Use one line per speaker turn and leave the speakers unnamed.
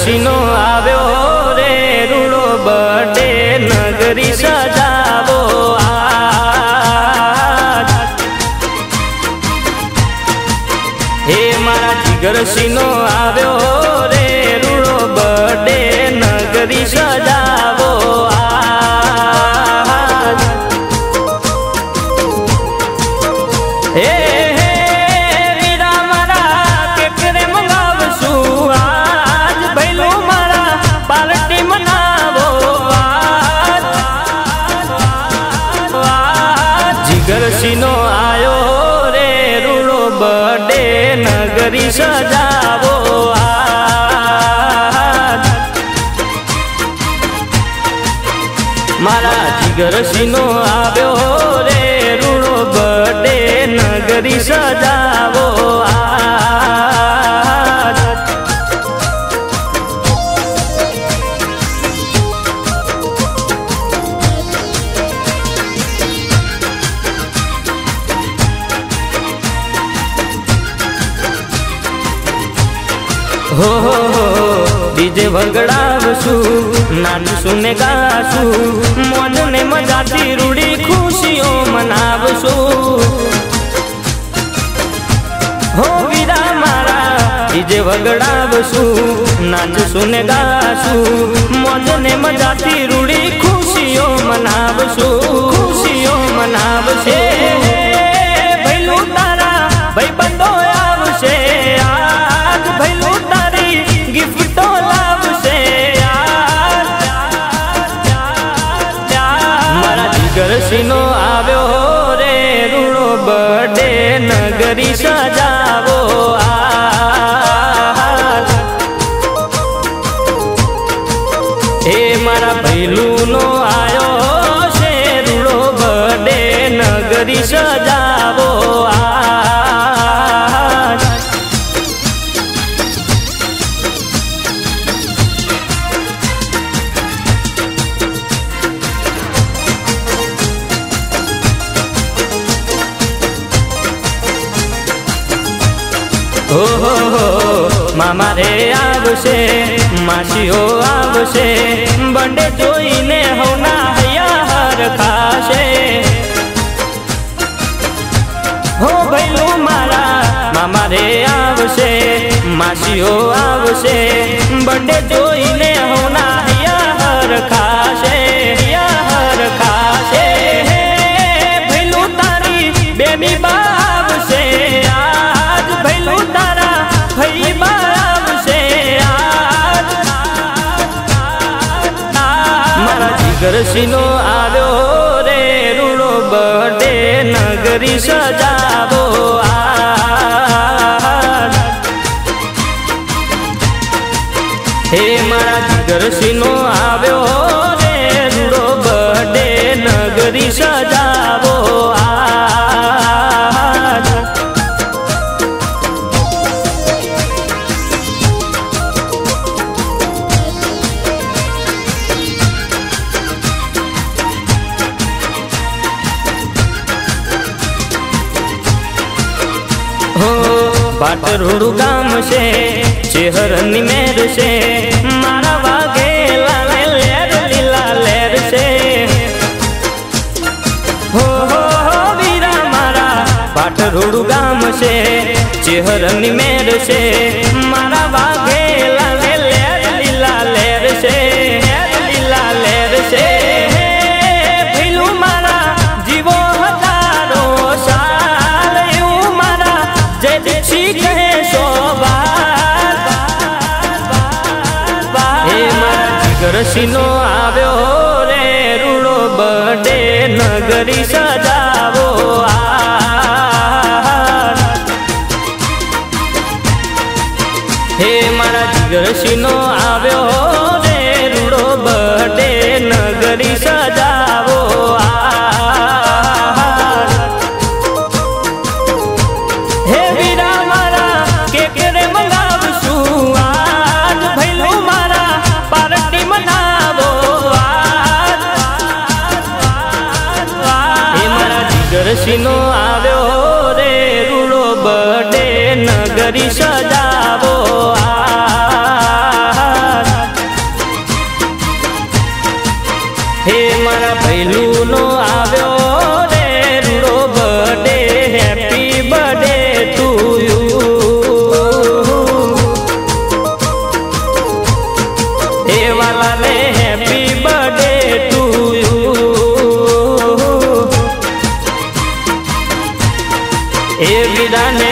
सीनो आव्यो रे रूड़ो बर्थडे नगरी सजावो आज। हे मारा जिगर सीनो आव्यो रे रूड़ो बर्थडे नगरी सजावो आज। हे सीनो आयो रे रूड़ो बर्थडे नगरी सजावो आज। मारा जिगर सीनो आव्यो रे रूड़ो बर्थडे नगरी सजावो आज। हो डीजे वगड़ावसु नाचसु ने गासु मौज ने मजाती रूड़ी खुशियों मनावसु। हो वीरा मारा डीजे वगड़ावसु नाचसु ने गासु मौज ने मजाती रूड़ी खुशियों मनावसु। खुशियों मनावसे भैलू तारा भाई बंदो आवसे आज। भैलू गिफ्टो लावसे मारा जिगर सीनो आव्यो रे रूड़ो बर्थडे नगरी सजावो आज। हे मारा भैलू नो आयो से रूड़ो बर्थडे नगरी सजावो आज। हो मामा रे आवशे मासीओ आवशे बंडे जोईने होना हया हर खाशे। हो भैलू मारा मामा रे आवशे मासीओ आवशे बंडे जोईने होना हया हर खाशे। हया हर खाशे भैलू तारी बेबी बावशे आज। भैलू तारा भई बावशे आज। मारा जिगर सीनो आव्यो रे रूड़ो बर्थडे नगरी सजावो आज। हे मारा जिगर सीनो आव्यो रे रूड़ो बर्थडे नगरी सजावो आज। हो बाटरोड़ गाम से चेहर निमेर से मारा वागे लाले लेर लीला लेर से। हो वीरा मारा बाटरोड़ गाम से चेहर निमेर से मारा वागे लाले लेर लीला लेर से। लीला लेर से भैलू मारा जीवो हजारो साल यू मारा जय दीक्षी कहे शोभात। हे मारा जिगर सीनो आव्यो रे रूड़ो बर्थडे नगरी सजावो आज। हे मारा जिगर सीनो आव्यो रे रूड़ो बर्थडे नगरी सजावो आज। हे वीरा मारा केक रे मंगावसु आज। भैलू मारा पार्टी मनावो आज। हे मारा जिगर सीनो आव्यो रे रूड़ो बर्थडे नगरी सजावो आज। વીરાને